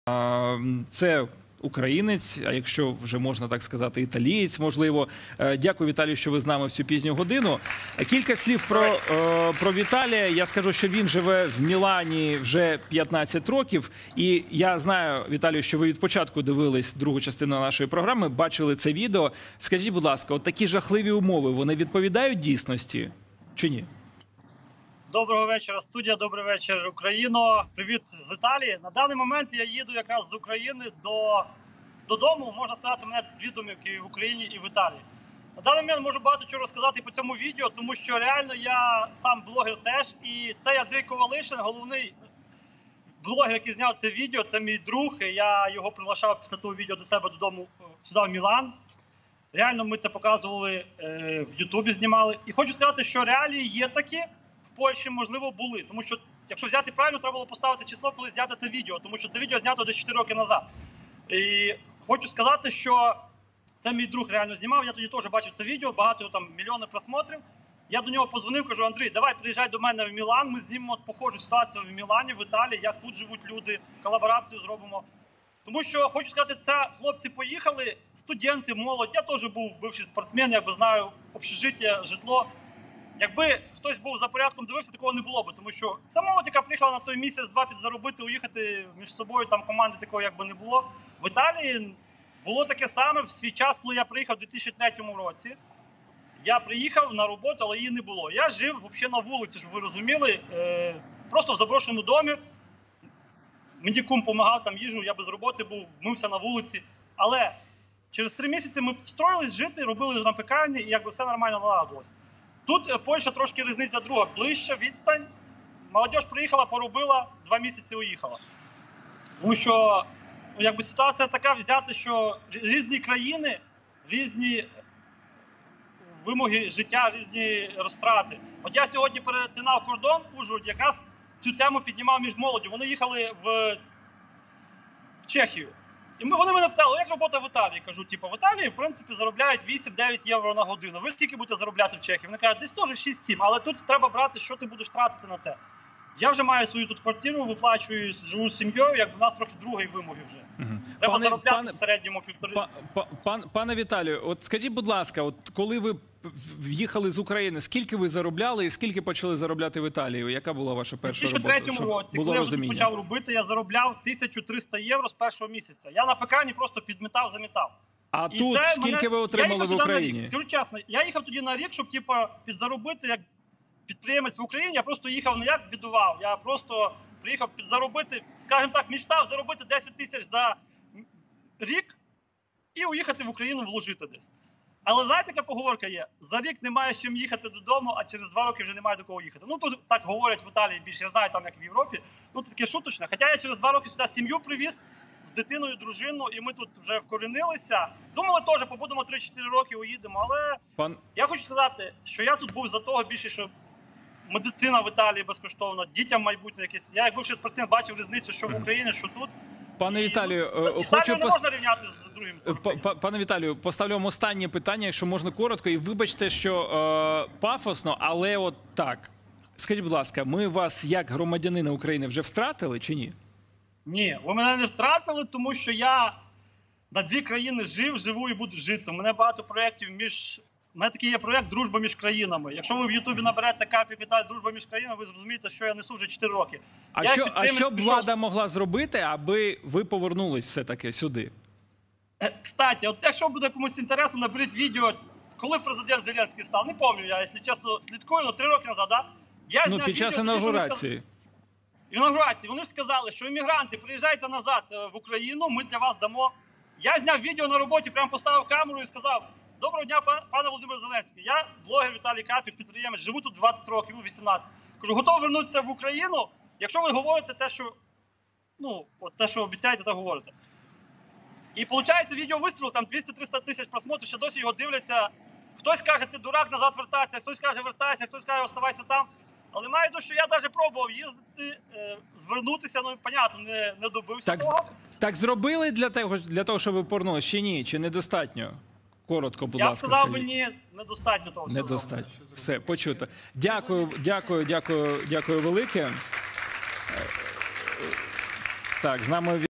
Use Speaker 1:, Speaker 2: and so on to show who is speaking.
Speaker 1: Це українець, а якщо вже можна так сказати, італієць, можливо. Дякую, Віталію, що ви з нами в цю пізню годину. Кілька слів про Віталія. Я скажу, що він живе в Мілані вже 15 років. І я знаю, Віталію, що ви від початку дивились другу частину нашої програми, бачили це відео. Скажіть, будь ласка, от такі жахливі умови, вони відповідають дійсності чи ні?
Speaker 2: Доброго вечора, студія, добрий вечір, Україно. Привіт з Італії. На даний момент я їду якраз з України додому, можна сказати, мене дві домівки в Україні і в Італії. На даний момент можу багато чого розказати по цьому відео, тому що реально я сам блогер теж. І це Андрій Ковалишин, головний блогер, який зняв це відео, це мій друг. Я його приглашав після того відео до себе додому, сюди в Мілан. Реально ми це показували, в Ютубі знімали. І хочу сказати, що реалії є такі. В Польщі, можливо, були. Тому що, якщо взяти правильно, треба було поставити число, коли зняти це відео. Тому що це відео знято десь 4 роки назад. І хочу сказати, що це мій друг реально знімав. Я тоді теж бачив це відео, багато там мільйони просмотрів. Я до нього подзвонив, кажу: Андрій, давай приїжджай до мене в Мілан, ми знімемо похожу ситуацію в Мілані, в Італії, як тут живуть люди, колаборацію зробимо. Тому що, хочу сказати, це хлопці поїхали, студенти, молодь. Я теж був бивший спортсмен, якби знаю общежиття, житло. Якби хтось був за порядком дивився, такого не було б, тому що це молодь, яка приїхала на той місяць-два підзаробити, уїхати між собою, там команди такої якби не було. В Італії було таке саме в свій час, коли я приїхав у 2003 році. Я приїхав на роботу, але її не було. Я жив взагалі на вулиці, щоб ви розуміли, просто в заброшеному домі. Мені кум допомагав, там їжу, я без роботи був, мився на вулиці. Але через 3 місяці ми встроїлись жити, робили на пекарні і якби все нормально налагодилось. Тут Польща трошки різниця друга, ближча, відстань. Молодь приїхала, поробила, 2 місяці уїхала. Тому що якби ситуація така взяти, що різні країни, різні вимоги життя, різні розтрати. От я сьогодні перетинав кордон Ужгород, якраз цю тему піднімав між молоддю. Вони їхали в Чехію. І вони мене питали, як робота в Італії? Кажу, в Італії, в принципі, заробляють 8-9 євро на годину. Ви скільки будете заробляти в Чехії? Вони кажуть, десь теж 6-7, але тут треба брати, що ти будеш тратити на те. Я вже маю свою тут квартиру, виплачую, живу з сім'єю, як в нас трохи другої вимоги вже. Треба заробляти в середньому 1,5.
Speaker 1: Пане Віталію, от скажіть, будь ласка, от коли ви в'їхали з України, скільки ви заробляли і скільки почали заробляти в Італії? Яка була ваша перша робота?
Speaker 2: У 2003 році, коли я вже почав робити, я заробляв 1300 євро з першого місяця. Я на пекарні просто підмітав-замітав.
Speaker 1: А і тут скільки ви отримали в Україні?
Speaker 2: Скажу чесно, я їхав тоді на рік, щоб підзаробити як підприємець в Україні. Я просто їхав не як бідував, я просто приїхав підзаробити, скажімо так, мечтав заробити 10 тисяч за рік і уїхати в Україну вложити десь. Але знаєте, яка поговорка є? За рік немає з чим їхати додому, а через 2 роки вже немає до кого їхати. Ну, тут так говорять в Італії більше, я знаю, там як в Європі. Ну, це таке шуточне. Хоча я через 2 роки сюди сім'ю привіз з дитиною, дружиною, і ми тут вже вкоренилися. Думали теж, побудемо 3-4 роки, уїдемо. Але я хочу сказати, що я тут був за того більше, що медицина в Італії безкоштовна, дітям майбутнє якесь. Я як бувший спортсмен бачив різницю, що в Україні, що тут.
Speaker 1: Пане Віталію,
Speaker 2: Італію не можна рівняти з другим.
Speaker 1: Пане Віталію, поставлю вам останнє питання, якщо можна коротко. І вибачте, що пафосно, але от так. Скажіть, будь ласка, ми вас як громадянина України вже втратили чи ні?
Speaker 2: Ні, ви мене не втратили, тому що я на 2 країни живу і буду жити. У мене багато проєктів У мене такий є проєкт «Дружба між країнами». Якщо ви в Ютубі наберете Карпів Віталій «Дружба між країнами», ви зрозумієте, що я несу вже 4 роки.
Speaker 1: А що б влада могла зробити, аби ви повернулись все-таки сюди?
Speaker 2: Кстати, от якщо буде комусь інтересно, наберіть відео, коли президент Зеленський став. Не пам'ятаю, я, якщо чесно, слідкую, але 3 роки назад, да?
Speaker 1: Під час інаугурації.
Speaker 2: Вони ж сказали, що іммігранти, приїжджайте назад в Україну, ми для вас дамо. Я зняв відео на роботі, прямо поставив камеру і сказав: доброго дня, пане Володимир Зеленський. Я блогер Віталій Карпів, підприємець, живу тут 20 років, 18. Кажу, готовий вернутися в Україну, якщо ви говорите те, що, те, що обіцяєте, те говорите. І виходить, відео вистрілило, там 200-300 тисяч просмотрів, ще досі його дивляться. Хтось каже, ти дурак, назад вертайся, хтось каже, вертайся, хтось каже, оставайся там. Але маю до, що я навіть пробував їздити, звернутися, понятно, не добився того.
Speaker 1: Так зробили для того, щоб ви повернулися, чи ні? Чи недостатньо? Коротко, будь ласка,
Speaker 2: скажіть. Я б сказав, ні, недостатньо того.
Speaker 1: Недостатньо. Все, почуто. Дякую велике. Так, з нами